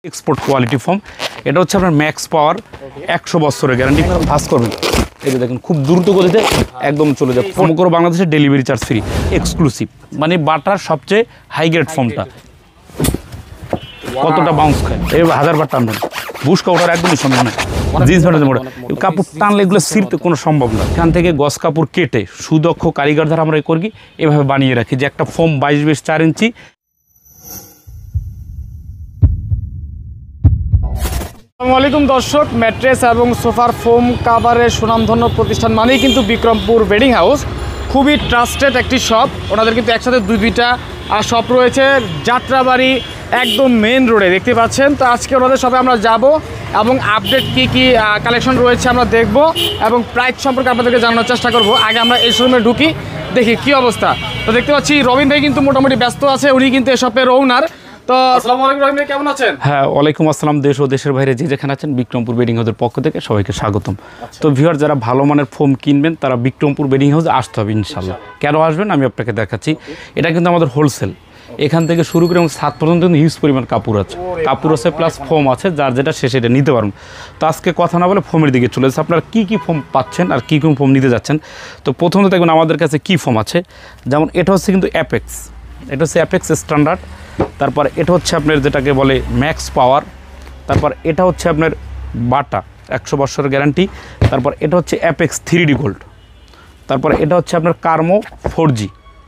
Export quality foam. এটা হচ্ছে আপনার ম্যাক্স পাওয়ার 100 বছরের গ্যারান্টি। ভাস করবেন, এই যে দেখেন খুব দ্রুত গতিতে একদম চলে যায়। সমগ্র বাংলাদেশে ডেলিভারি চার্জ ফ্রি, এক্সক্লুসিভ, মানে বাটার সবচেয়ে হাই গ্রেড ফোমটা। কতটা বাউন্স খায়, এই 1000 বার টানবেন, বুশকা ওঠার একদমই সম্ভব নয়। জিন্স প্যান্টের মোটা কাপড় টানলে এগুলো ছিঁড়তে কোনো সম্ভব না। এখান থেকে গস কাপড় কেটে সুদক্ষ কারিগর দ্বারা আমরা করি এভাবে বানিয়ে রাখি যে একটা ফোম 22-4 ইঞ্চি। আসসালামু আলাইকুম দর্শক, ম্যাট্রেস এবং সোফার ফোম কাভারের সুনামধন্য প্রতিষ্ঠান মানেই কিন্তু বিক্রমপুর বেডিং হাউস। খুবই ট্রাস্টেড একটি শপ। ওনাদের কিন্তু একসাথে দুইটা শপ রয়েছে যাত্রাবাড়ি একদম মেন রোডে, দেখতে পাচ্ছেন। তো আজকে ওনাদের শপে আমরা যাব এবং আপডেট কি কালেকশন রয়েছে আমরা দেখব এবং প্রাইস সম্পর্কে আপনাদেরকে জানানোর চেষ্টা করব। আগে আমরা এই শোরুমে ঢুকি, দেখি কি অবস্থা। তো দেখতে পাচ্ছি রবিন ভাই কিন্তু মোটামুটি ব্যস্ত আছে, উনি কিন্তু এই শপের ওনার। তো আসসালামু আলাইকুম রহিম ভাই, কেমন আছেন? হ্যাঁ, ওয়ালাইকুম আসসালাম। দেশ ও দেশের বাইরে যে যেখানে আছেন বিক্রমপুর বেডিং হাউসের পক্ষ থেকে সবাইকে স্বাগতম। তো ভিউয়ার, যারা ভালো মানের ফোম কিনবেন তারা বিক্রমপুর বেডিং হাউসে আসতে হবে ইনশাল্লাহ। কেন আসবেন আমি আপনাকে দেখাচ্ছি। এটা কিন্তু আমাদের হোলসেল, এখান থেকে শুরু করে এবং 7 পর্যন্ত হিউজ পরিমাণ কাপড় আছে, প্লাস ফোম আছে, যার যেটা সে সেটা নিতে পারবেন। তো আজকে কথা না বলে ফোমের দিকে চলে যাচ্ছে। আপনারা কী ফোম পাচ্ছেন আর কী ফোম নিতে যাচ্ছেন। তো প্রথমত দেখবেন আমাদের কাছে কী ফোম আছে। যেমন এটা হচ্ছে কিন্তু অ্যাপেক্স, এটা হচ্ছে অ্যাপেক্স স্ট্যান্ডার্ড। তারপর এটা হচ্ছে আপনার যেটাকে বলে ম্যাক্স পাওয়ার। তারপর এটা হচ্ছে আপনার বাটা 100 বছরের গ্যারান্টি। তারপর এটা হচ্ছে অ্যাপেক্স 3D গোল্ড। তারপর এটা হচ্ছে আপনার কার্মো 4G।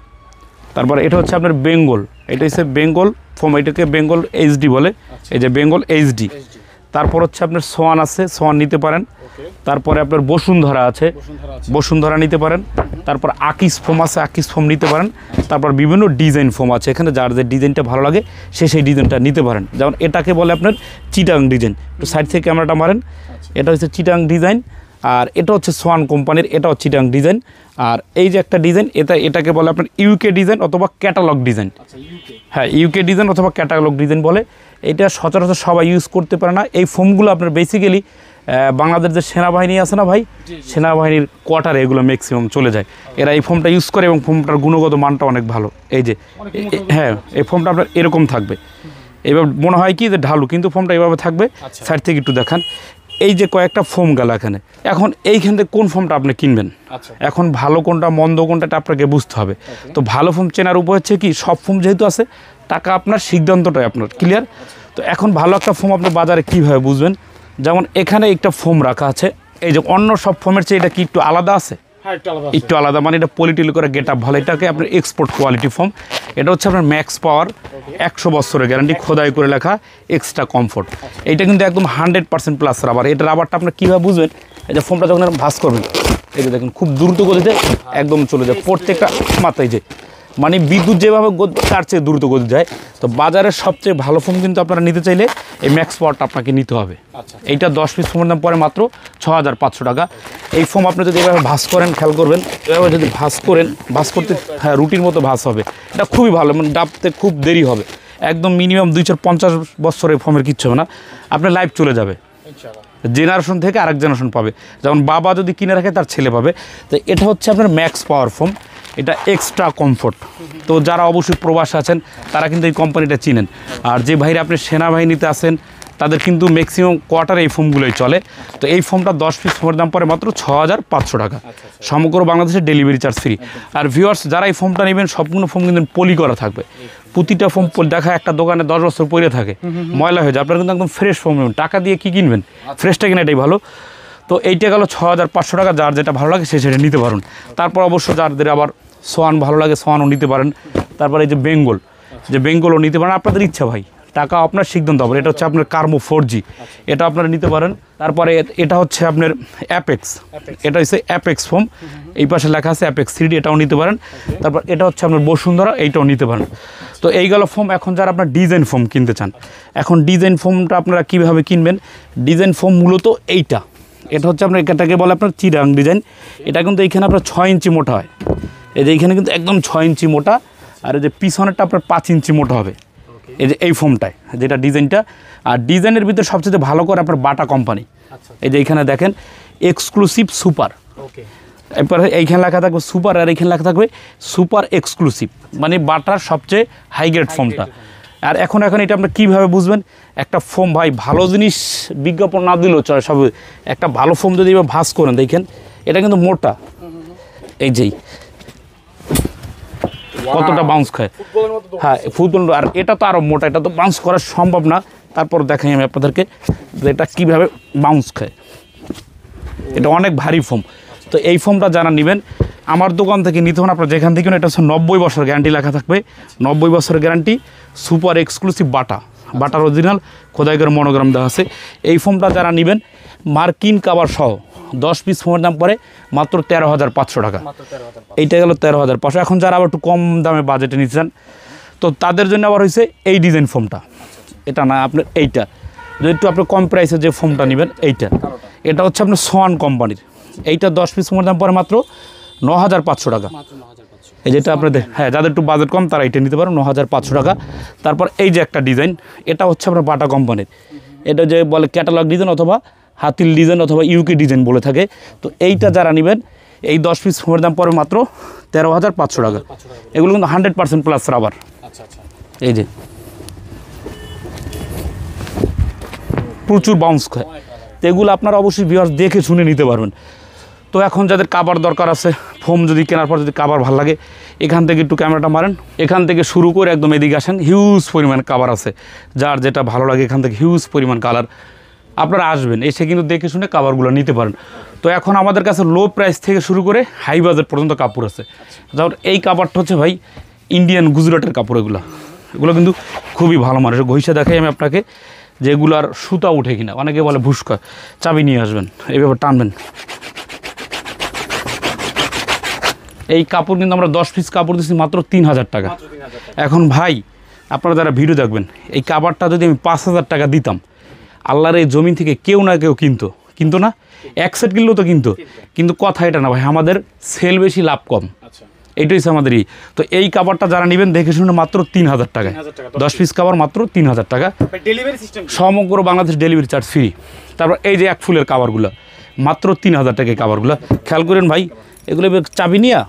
তারপর এটা হচ্ছে আপনার বেঙ্গল, এটা হচ্ছে বেঙ্গল ফোম, এটাকে বেঙ্গল HD বলে, এই যে বেঙ্গল HD। তারপর হচ্ছে আপনার সোয়ান আছে, সোয়ান নিতে পারেন। তারপরে আপনার বসুন্ধরা আছে, বসুন্ধরা নিতে পারেন। তারপর আকিস ফোম আছে, আকিস ফোম নিতে পারেন। তারপর বিভিন্ন ডিজাইন ফোম আছে, এখানে যার যে ডিজাইনটা ভালো লাগে সে সেই ডিজাইনটা নিতে পারেন। যেমন এটাকে বলে আপনার চিটাং ডিজাইন, একটু সাইড থেকে ক্যামেরাটা মারেন। এটা হচ্ছে চিটাং ডিজাইন, আর এটা হচ্ছে সোয়ান কোম্পানির, এটাও চিটাং ডিজাইন। আর এই যে একটা ডিজাইন, এটাকে বলে আপনার ইউকে ডিজাইন অথবা ক্যাটালগ ডিজাইন। হ্যাঁ, ইউকে ডিজাইন অথবা ক্যাটালগ ডিজাইন বলে। এটা সচরাচর সবাই ইউজ করতে পারে না। এই ফোমগুলো আপনার বেসিক্যালি বাংলাদেশ যে সেনাবাহিনী আছে না ভাই, সেনাবাহিনীর কোয়ার্টারে এগুলো ম্যাক্সিমাম চলে যায়। এরা এই ফোমটা ইউজ করে এবং ফোমটার গুণগত মানটা অনেক ভালো। এই যে হ্যাঁ, এই ফোমটা আপনার এরকম থাকবে, এবার মনে হয় কি যে ঢালু, কিন্তু ফোমটা এইভাবে থাকবে। সাইড থেকে একটু দেখান, এই যে কয়েকটা ফোম গেল এখানে। এখন এইখান থেকে কোন ফোমটা আপনি কিনবেন, এখন ভালো কোনটা মন্দ কোনটা আপনাকে বুঝতে হবে। তো ভালো ফোম চেনার উপায় হচ্ছে কি, সব ফোম যেহেতু আছে, টাকা আপনার, সিদ্ধান্তটাই আপনার, ক্লিয়ার। তো এখন ভালো একটা ফোম আপনি বাজারে কীভাবে বুঝবেন, যেমন এখানে একটা ফোম রাখা আছে, এই যে অন্য সব ফোমের চেয়ে এটা কি একটু আলাদা আছে, একটু আলাদা, মানে এটা পলিটিল করে গেট আপ ভালো। এটাকে আপনার এক্সপোর্ট কোয়ালিটি ফোম। এটা হচ্ছে আপনার ম্যাক্স পাওয়ার 100 বছরের গ্যারান্টি, খোদাই করে লেখা, এক্সট্রা কমফোর্ট। এইটা কিন্তু একদম 100% প্লাস রাবার। এটা রাবারটা আপনার কীভাবে বুঝবেন, এই যে ফোমটা যখন ভাস করবেন, এই যে দেখেন খুব দ্রুত গতিতে একদম চলে যায় প্রত্যেকটা মাথায়, যে মানে বিদ্যুৎ যেভাবে তার চেয়ে দ্রুত গতি যায়। তো বাজারের সবচেয়ে ভালো ফোম কিন্তু আপনারা নিতে চাইলে এই ম্যাক্স পাওয়ারটা আপনাকে নিতে হবে। এইটা 10 পিস ফোমের দাম পরে মাত্র 6500 টাকা। এই ফোম আপনি যদি এভাবে ভাস করেন, খেয়াল করবেন, এভাবে যদি ভাস করেন, ভাস করতে হ্যাঁ রুটির মতো ভাস হবে। এটা খুবই ভালো, মানে ডাবতে খুব দেরি হবে, একদম মিনিমাম 250 বছরের ফোমের কিচ্ছু হবে না, আপনার লাইফ চলে যাবে। জেনারেশন থেকে আরেক জেনারেশন পাবে, যেমন বাবা যদি কিনে রাখে তার ছেলে পাবে। তো এটা হচ্ছে আপনার ম্যাক্স পাওয়ার ফোম, এটা এক্সট্রা কমফোর্ট। তো যারা অবশ্যই প্রবাসে আছেন তারা কিন্তু এই কোম্পানিটা চিনেন। আর যে ভাইরা আপনি সেনাবাহিনীতে আছেন তাদের কিন্তু ম্যাক্সিমাম কোয়ার্টারে এই ফোমগুলোই চলে। তো এই ফোমটা 10 পিস ফোমের দাম পরে মাত্র 6500 টাকা, সমগ্র বাংলাদেশে ডেলিভারি চার্জ ফ্রি। আর ভিউয়ার্স, যারা এই ফোমটা নেবেন সম্পূর্ণ ফোম কিন্তু পলি করা থাকবে। প্রতিটা ফোম দেখা একটা দোকানে 10 বছর পরে থাকে, ময়লা হয়ে যায়। আপনারা কিন্তু একদম ফ্রেশ ফোম নেবেন, টাকা দিয়ে কি কিনবেন, ফ্রেশটা কিনা এটাই ভালো। তো এইটা গেল 6500 টাকা, যার যেটা ভালো লাগে সে সেটা নিতে পারেন। তারপর অবশ্য যাদের আবার সোয়ান ভালো লাগে সোয়ানও নিতে পারেন। তারপরে এই যে বেঙ্গলও নিতে পারেন, আপনাদের ইচ্ছা ভাই, টাকা আপনার সিদ্ধান্ত হবে। এটা হচ্ছে আপনার কার্মো 4G, এটা আপনারা নিতে পারেন। তারপরে এটা হচ্ছে আপনার অ্যাপেক্স, এটা হচ্ছে অ্যাপেক্স ফোম, এই পাশে লেখা আছে অ্যাপেক্স 3D, এটাও নিতে পারেন। তারপর এটা হচ্ছে আপনার বসুন্ধরা, এইটাও নিতে পারেন। তো এই গেল ফোম। এখন যারা আপনার ডিজাইন ফোম কিনতে চান, এখন ডিজাইন ফোমটা আপনারা কীভাবে কিনবেন। ডিজাইন ফোম মূলত এটা হচ্ছে আপনার, এটাকে বলে আপনার চিটাং ডিজাইন। এটা কিন্তু এইখানে আপনার 6 ইঞ্চি মোটা হয়, এই যে এইখানে কিন্তু একদম 6 ইঞ্চি মোটা, আর এই যে পিছনেরটা আপনার 5 ইঞ্চি মোটা হবে, এই যে এই ফোমটায় যেটা ডিজাইনটা। আর ডিজাইনের ভিতরে সবচেয়ে ভালো করে আপনার বাটা কোম্পানি, এই যে এইখানে দেখেন এক্সক্লুসিভ সুপার, এরপরে এইখানে লেখা থাকবে সুপার, আর এইখানে লেখা থাকবে সুপার এক্সক্লুসিভ, মানে বাটার সবচেয়ে হাই গ্রেড ফোমটা। আর এখন এটা আপনি কীভাবে বুঝবেন? একটা ফোম ভাই ভালো জিনিস বিজ্ঞাপন না দিলেও চলে, সব একটা ভালো ফোম যদি এবার ভাঁজ করেন দেখেন এটা কিন্তু মোটা, এই যেই কতটা বাউন্স খায়। হ্যাঁ ফুটবল, আর এটা তো আরও মোটা, এটা তো বাউন্স করা সম্ভব না। তারপর দেখাই আমি আপনাদেরকে যে এটা কীভাবে বাউন্স খায়। এটা অনেক ভারী ফোম। তো এই ফোমটা যারা নেবেন আমার দোকান থেকে নিতে হন, আপনার যেখান থেকে এটা হচ্ছে 90 বছর গ্যারান্টি লেখা থাকবে, 90 বছরের guarantee, super exclusive butter original খোদাই করে মনোগ্রাম দেওয়া আছে। এই ফোমটা যারা নেবেন মার্কিন কাভার সহ 10 পিস ফোমের দাম পড়ে মাত্র 13,500 টাকা। এইটা গেল 13,500। এখন যারা আবার একটু কম দামে বাজেটে নিতে চান তো তাদের জন্য আবার হয়েছে এই ডিজাইন ফোমটা, এটা না আপনার এইটা, যদি একটু আপনি কম প্রাইসে যে ফোমটা নেবেন এটা হচ্ছে আপনার সোয়ান কোম্পানির। এইটা 10 পিস ফোমের দাম পড়ে মাত্র 9,500 টাকা। এই যেটা আপনাদের হ্যাঁ যাদের একটু বাজেট কম তারা এইটা নিতে পারেন 9,500 টাকা। তারপর এই যে একটা ডিজাইন, এটা হচ্ছে আপনার বাটা কোম্পানির, এটা যে বলে ক্যাটালগ ডিজাইন অথবা হাতিল ডিজাইন অথবা ইউকে ডিজাইন বলে থাকে। তো এইটা যারা নেবেন এই 10 পিস ফোমের দাম পড়ে মাত্র 13,500 টাকা। এগুলো কিন্তু 100% প্লাস রাবার। এই যে প্রচুর বাউন্স খায়, তো এগুলো আপনারা অবশ্যই ভিউয়ার্স দেখে শুনে নিতে পারবেন। তো এখন যাদের কাভার দরকার আছে, ফোম যদি কেনার পর যদি কাভার ভালো লাগে, এখান থেকে একটু ক্যামেরাটা মারেন, এখান থেকে শুরু করে একদম এদিকে আসেন, হিউজ পরিমাণ কাভার আছে, যার যেটা ভালো লাগে এখান থেকে হিউজ পরিমাণ কালার আপনারা আসবেন, এসে কিন্তু দেখে শুনে কাভারগুলো নিতে পারেন। তো এখন আমাদের কাছে লো প্রাইস থেকে শুরু করে হাই বাজেট পর্যন্ত কাপড় আছে। যেমন এই কাপড়টা হচ্ছে ভাই ইন্ডিয়ান গুজরাটের কাপড়, এগুলো কিন্তু খুবই ভালো মানুষ। ঘষে দেখাই আমি আপনাকে যে এগুলার সুতা উঠে কিনা, অনেকে বলে ভুস্কা, চাবি নিয়ে আসবেন, এইভাবে টানবেন। এই কাপড় কিন্তু আমরা 10 পিস কাপড় দিচ্ছি মাত্র 3,000 টাকা। এখন ভাই আপনারা যারা ভিডিও দেখবেন, এই কাপড়টা যদি আমি 5,000 টাকা দিতাম, আল্লাহর এই জমিন থেকে কেউ না কেউ কিন্তু না, এক সেট কিনলেও তো কিন্তু কথা এটা না ভাই, আমাদের সেল বেশি লাভ কম, এইটাই হচ্ছে আমাদের। তো এই কাপড়টা যারা নেবেন দেখে শুনে মাত্র 3,000 টাকায় 10 পিস কাপড় মাত্র 3,000 টাকা, সমগ্র বাংলাদেশ ডেলিভারি চার্জ ফ্রি। তারপর এই যে এক ফুলের কাপড়গুলো মাত্র 3,000 টাকা। এই কাপড়গুলো খেয়াল করেন ভাই, এগুলো চাবি নিয়া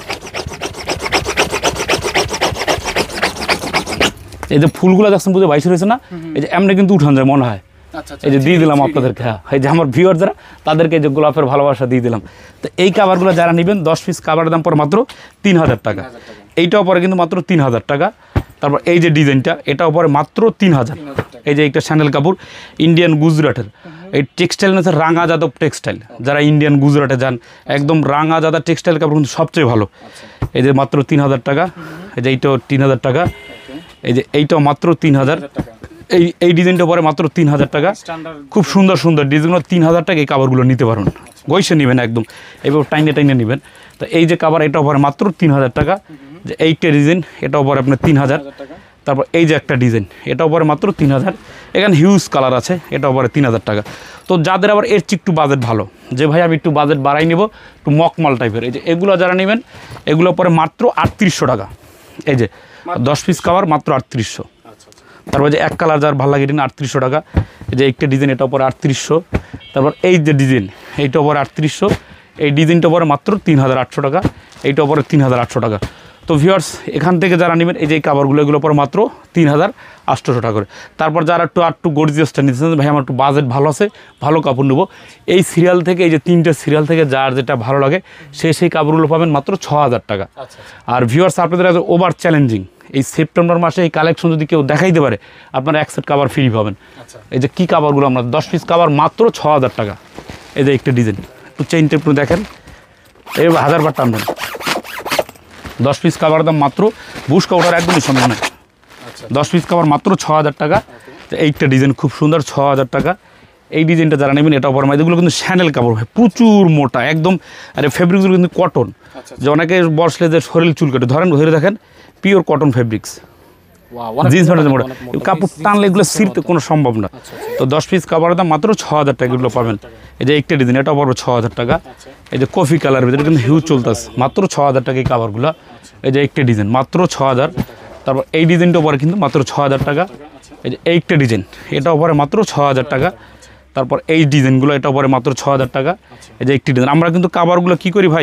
এই যে ফুলগুলো দেখছেন বুঝে বাইশ রয়েছে না, এই যে এমনি কিন্তু উঠান যায় মনে হয়। এই যে দিয়ে দিলাম আপনাদেরকে, হ্যাঁ এই যে আমার ভিউয়ার যারা তাদেরকে যে গোলাপের ভালোবাসা দিয়ে দিলাম। তো এই কাভারগুলো যারা নেবেন 10 পিস কাভারের দাম পরে মাত্র 3,000 টাকা। এইটাও পরে কিন্তু মাত্র 3,000 টাকা। তারপর এই যে ডিজাইনটা এটাও পরে মাত্র 3,000। এই যে একটা স্যান্ডেল কাপড় ইন্ডিয়ান গুজরাটের, এই টেক্সটাইল হচ্ছে রাঙা যাদব টেক্সটাইল, যারা ইন্ডিয়ান গুজরাটে যান একদম রাঙা যাদব টেক্সটাইল কাপড় কিন্তু সবচেয়ে ভালো। এই যে মাত্র 3,000 টাকা। এই যে এইটাও 3,000 টাকা। এই যে এইটাও মাত্র 3,000। এই ডিজাইনটা পরে মাত্র 3,000 টাকা। খুব সুন্দর সুন্দর ডিজাইনগুলো 3,000 টাকা। এই কাভারগুলো নিতে পারবেন, গইসে নেবেন একদম, এইভাবে টাইনে নেবেন। তো এই যে কাভার এটাও পরে মাত্র 3,000 টাকা। যে এইটা ডিজাইন এটাও পরে আপনার 3,000। তারপর এই যে একটা ডিজাইন এটাও পরে মাত্র 3,000। এখানে হিউজ কালার আছে, এটাও পরে 3,000 টাকা। তো যাদের আবার এর চেয়ে একটু বাজেট ভালো, যে ভাই আমি একটু বাজেট বাড়াই নেব, একটু মকমাল টাইপের, এই যে এগুলো যারা নেবেন এগুলো পরে মাত্র 3,800 টাকা। এই যে 10 পিস কাভার মাত্র 3,800। তারপর যে এক কালার যার ভালো লাগে এটা 3,800 টাকা। এই যে একটা ডিজাইন এটাও পরে 3,800। তারপর এই যে ডিজাইন এইটাও পরে 3,800। এই ডিজাইনটা পরে মাত্র 3,800 টাকা। এইটাও পরে 3,800 টাকা। তো ভিউয়ার্স এখান থেকে যারা নেবেন এই যে কাভারগুলো এগুলো পরে মাত্র 3,800 টাকা করে। তারপর যারা একটু গর্জিয়াসটা নিতেছেন, ভাই আমার একটু বাজেট ভালো আছে, ভালো কাপড় নেবো, এই সিরিয়াল থেকে এই যে 3টে সিরিয়াল থেকে যার যেটা ভালো লাগে সেই কাপড়গুলো পাবেন মাত্র 6,000 টাকা। আর ভিউয়ার্স আপনাদের ওভার চ্যালেঞ্জিং, এই সেপ্টেম্বর মাসে এই কালেকশন যদি কেউ দেখাইতে পারে আপনারা এক সেট কাভার ফ্রি পাবেন। এই যে কী কাভারগুলো আমরা 10 পিস কাভার মাত্র 6,000 টাকা। এই যে একটা ডিজাইন একটু চেইনটা একটু দেখেন, এই 1000 বার টানবেন। 10 পিস কাভার দাম মাত্র বুশকা ওঠার একদমই সম্ভব নয়। 10 পিস কাভার মাত্র 6,000 টাকা। তো এইটা ডিজাইন খুব সুন্দর, 6,000 টাকা। এই ডিজাইনটা যারা নেবেন এটাও পরে এগুলো কিন্তু স্যান্ডেল কাপড় ভাই, প্রচুর মোটা একদম। আর এই ফেব্রিক্সগুলো কিন্তু কটন, যে অনেকে বসলে যে শরীর চুল কেটে ধরে দেখেন পিওর কটন ফেব্রিক্স, জিন্স প্যান্টের মোটা কাপড় টানলে এগুলো ছিঁড়তে কোনো সম্ভব না। তো 10 পিস কাভারের দাম মাত্র 6,000 টাকা এগুলো পাবেন। এই যে একটা ডিজাইন এটাও পড়বে 6,000 টাকা। এই যে কফি কালারের ভিতরে কিন্তু হিউজ চলতেছে, মাত্র 6,000 টাকা এই কাভারগুলো। এই যে একটা ডিজাইন মাত্র 6,000। তারপর এই ডিজাইনটাও পরে কিন্তু মাত্র 6,000 টাকা। এই যে এইটা ডিজাইন এটাও পরে মাত্র 6,000 টাকা। তারপর এই ডিজাইনগুলো এটাও পরে মাত্র 6,000 টাকা। এই যে একটি ডিজাইন আমরা কিন্তু কাভারগুলো কী করি ভাই,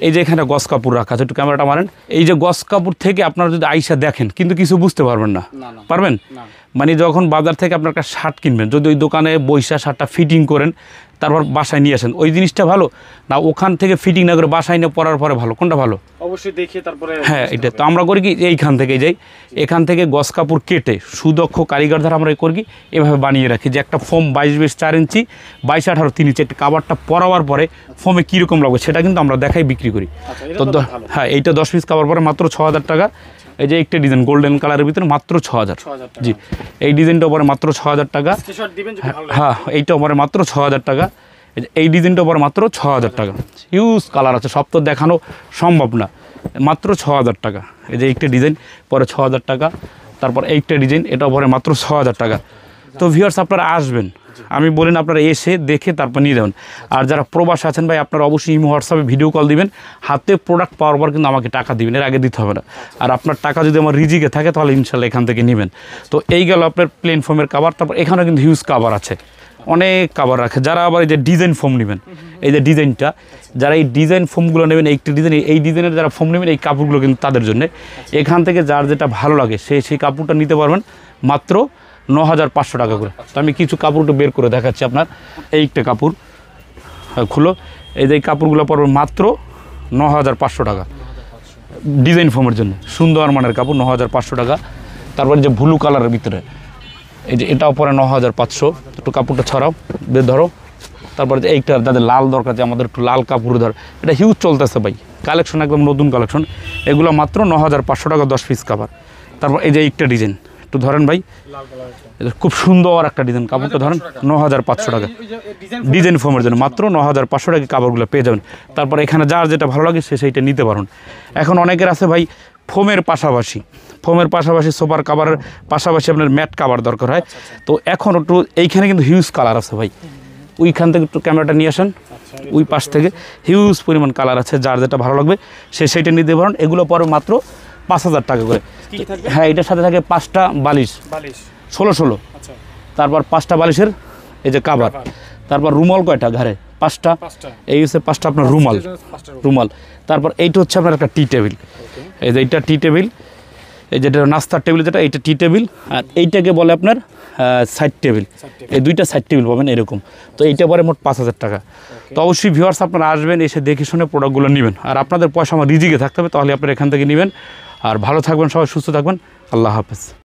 এই যে এখানে গস কাপড় রাখা আছে, একটু ক্যামেরাটা মারেন। এই যে গস কাপড় থেকে আপনারা যদি আইসা দেখেন কিন্তু কিছু বুঝতে পারবেন না, পারবেন? মানে যখন বাজার থেকে আপনার একটা শার্ট কিনবেন, যদি ওই দোকানে বৈশা শার্টটা ফিটিং করেন তারপর বাসায় নিয়ে আসেন, ওই জিনিসটা ভালো না ওখান থেকে ফিটিং না করে বাসায় নিয়ে পরার পরে ভালো? কোনটা ভালো? অবশ্যই দেখে তারপরে। হ্যাঁ, এটা তো আমরা করি কি এইখান থেকে যাই, এখান থেকে গস কাপড় কেটে সুদক্ষ কারিগর দ্বারা আমরা করি কি এভাবে বানিয়ে রাখি যে একটা ফোম 22-4 ইঞ্চি 22-18 3 ইঞ্চি একটা কাভারটা পরাবার পরে ফোমে কীরকম লাগবে সেটা কিন্তু আমরা দেখাই বিক্রি করি। তো হ্যাঁ, এইটা 10 পিস কাভার পরে মাত্র 6000 টাকা। এই যে একটা ডিজাইন গোল্ডেন কালারের ভিতরে মাত্র 6000। জি, এই ডিজাইনটা পরে মাত্র 6000 টাকা। হ্যাঁ, এইটা পরে মাত্র 6000 টাকা। এই ডিজাইনটা পরে মাত্র 6000 টাকা। হিউজ কালার আছে, সব তো দেখানো সম্ভব না, মাত্র 6000 টাকা। এই যে একটা ডিজাইন পরে 6000 টাকা। তারপর এইটা ডিজাইন এটা পরে মাত্র 6000 টাকা। তো ভিউয়ার্স আপনারা আসবেন, আমি বলেন আপনারা এসে দেখে তারপর নিয়ে যাবেন। আর যারা প্রবাসে আছেন ভাই আপনারা অবশ্যই ইমো হোয়াটসঅ্যাপে ভিডিও কল দিবেন, হাতে প্রোডাক্ট পাওয়ার পর কিন্তু আমাকে টাকা দিবেন, এর আগে দিতে হবে না। আর আপনার টাকা যদি আমার রিজিকে থাকে তাহলে ইনশাল্লাহ এখান থেকে নেবেন। তো এই গেল আপনার প্লেন ফোমের কাভার। তারপর এখানেও কিন্তু হিউজ কাভার আছে, অনেক কাভার রাখে। যারা আবার এই যে ডিজাইন ফোম নেবেন, এই যে ডিজাইনটা, যারা এই ডিজাইন ফোমগুলো নেবেন, এইটা ডিজাইন এই ডিজাইনের যারা ফোম নেবেন এই কাপড়গুলো কিন্তু তাদের জন্য। এখান থেকে যার যেটা ভালো লাগে সেই কাপড়টা নিতে পারবেন মাত্র 9500 টাকা করে। তো আমি কিছু কাপড়টা বের করে দেখাচ্ছি আপনার। এইটা কাপড় খুলো, এই যে কাপড়গুলো পড়বে মাত্র 9500 টাকা ডিজাইন ফোমের জন্য, সুন্দর মানের কাপড় 9500 টাকা। তারপরে যে ব্লু কালারের ভিতরে এই যে এটাও পরে 9500। একটু কাপড়টা ছড়াও, বের ধরো। তারপরে যে এইটা যাদের লাল দরকার, যে আমাদের একটু লাল কাপড় ধর, এটা হিউজ চলতেছে ভাই, কালেকশন একদম নতুন কালেকশন। এগুলো মাত্র 9500 টাকা 10 পিস কাভার। তারপর এই যে এইটা ডিজাইন একটু ধরেন ভাই, খুব সুন্দর একটা ডিজাইন, কাপড়টা ধরেন 9500 টাকা ডিজাইন ফোমের জন্য, মাত্র 9500 টাকা কাপড়গুলো পেয়ে যাবেন। তারপর এখানে যার যেটা ভালো লাগে সেইটা নিতে পারুন। এখন অনেকের আছে ভাই ফোমের পাশাপাশি সোফার কাভারের পাশাপাশি আপনার ম্যাট কাভার দরকার হয়। তো এখন একটু এইখানে কিন্তু হিউজ কালার আছে ভাই, ওইখান থেকে একটু ক্যামেরাটা নিয়ে আসেন, ওই পাশ থেকে হিউজ পরিমাণ কালার আছে, যার যেটা ভালো লাগবে সেইটা নিতে পারেন। এগুলো পরে মাত্র 5000 টাকা করে। হ্যাঁ, এটার সাথে থাকে 5টা বালিশ 16। তারপর 5টা বালিশের এই যে কাভার। তারপর রুমাল কয়টা ঘরে? 5টা। এই হচ্ছে 5টা আপনার রুমাল। তারপর এইটা হচ্ছে আপনার একটা টি টেবিল, এই যে এইটা টি টেবিল, এই যেটা নাস্তার টেবিল যেটা, এইটা টি টেবিল। আর এইটাকে বলে আপনার সাইড টেবিল, এই দুইটা সাইড টেবিল পাবেন এরকম। তো এইটা পরে মোট 5000 টাকা। তো অবশ্যই ভিউয়ার্স আপনারা আসবেন, এসে দেখে শুনে প্রোডাক্টগুলো নেবেন। আর আপনাদের পয়সা আমার রিজিকে থাকতে হবে, তাহলে আপনারা এখান থেকে নেবেন। আর ভালো থাকবেন, সবাই সুস্থ থাকবেন। আল্লাহ হাফেজ।